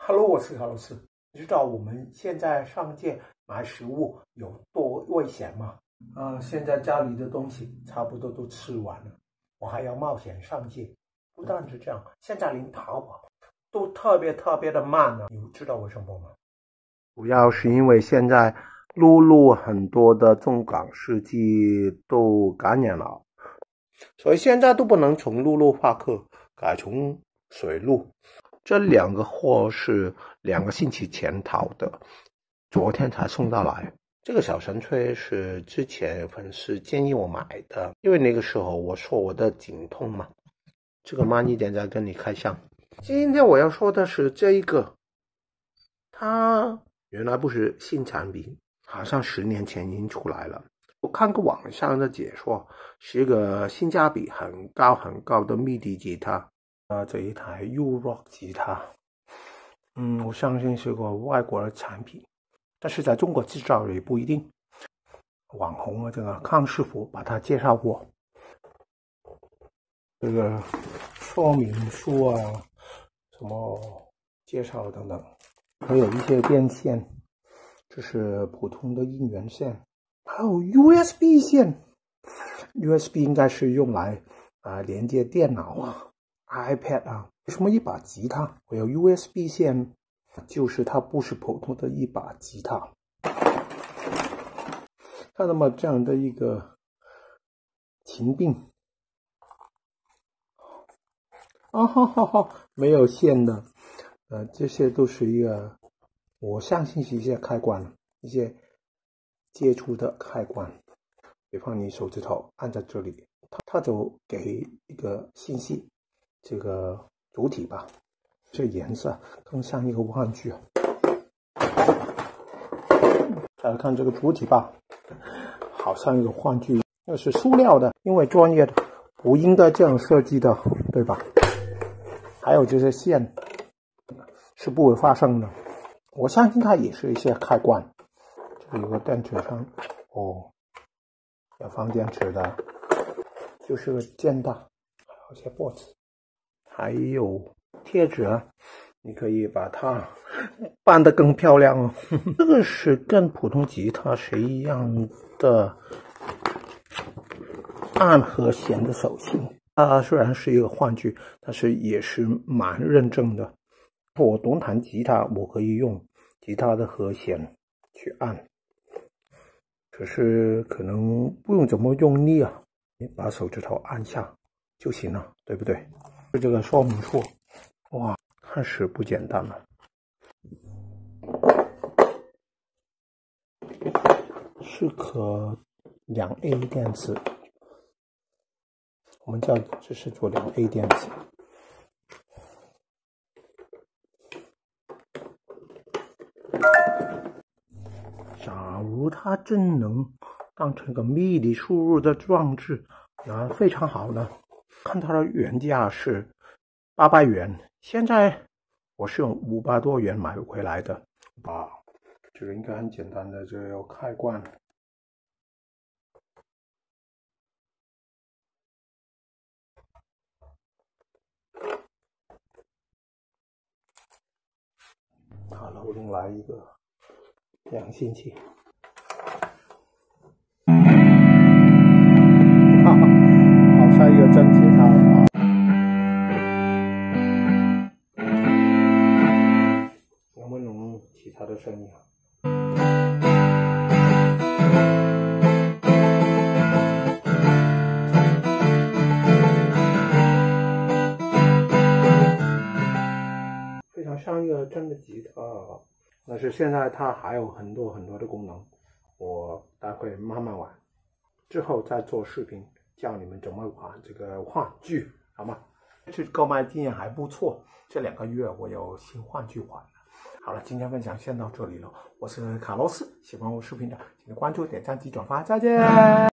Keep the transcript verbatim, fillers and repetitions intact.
Hello，我是卡洛斯。你知道我们现在上街买食物有多危险吗？啊、呃，现在家里的东西差不多都吃完了，我还要冒险上街。不但是这样，现在连淘宝都特别特别的慢了。你知道为什么吗？主要是因为现在陆路很多的中港司机都感染了，所以现在都不能从陆路发客，改从水路。这两个货是两个星期前淘的，昨天才送到来。这个小神吹是之前粉丝建议我买的，因为那个时候我说我的颈痛嘛。这个慢一点再跟你开箱。今天我要说的是这一个，它原来不是新产品，好像十年前已经出来了。我看过网上的解说，是一个性价比很高很高的密地吉他。呃，这一台 U-Rock 吉他，嗯，我相信是个外国的产品，但是在中国制造也不一定。网红啊，这个康师傅把它介绍过，这个说明书啊，什么介绍等等，还有一些电线，这是普通的音源线，还有 U S B 线。U S B 应该是用来啊、呃、连接电脑啊。iPad 啊，为什么一把吉他会有 U S B 线？就是它不是普通的一把吉他。看到吗？这样的一个琴柄啊，哈哈哈，没有线的，呃，这些都是一个，我相信是一些开关，一些接触的开关。比方你手指头按在这里，它它就给一个信息。这个主体吧，这颜色更像一个玩具。再来看这个主体吧，好像一个玩具，那是塑料的，因为专业的不应该这样设计的，对吧？还有这些线是不会发生的，我相信它也是一些开关。这里有个电池上，哦，要放电池的，就是个键大，还有些脖子。还有贴纸啊，你可以把它扮得更漂亮哦。这个是跟普通吉他是一样的按和弦的手型。它虽然是一个玩具，但是也是蛮认真的。我懂弹吉他，我可以用吉他的和弦去按，可是可能不用怎么用力啊，你把手指头按下就行了，对不对？这个说明书，哇，看是不简单了。是颗两 A 电池，我们叫这是做两 A 电池。假如它真能当成个密地输入的装置，那非常好呢。看它的原价是八百元，现在我是用五百多元买回来的。啊，这个应该很简单的，这个有开关。好了，我用来一个两星期。哈哈，好像一个真吉他了啊！能不能其他的声音啊？非常像一个真的吉他，但是现在它还有很多很多的功能，我待会慢慢玩，之后再做视频教你们怎么玩这个玩具，好吗？这购买经验还不错，这两个月我有新玩具玩了。好了，今天分享先到这里了，我是卡洛斯，喜欢我视频的请关注、点赞及转发，再见。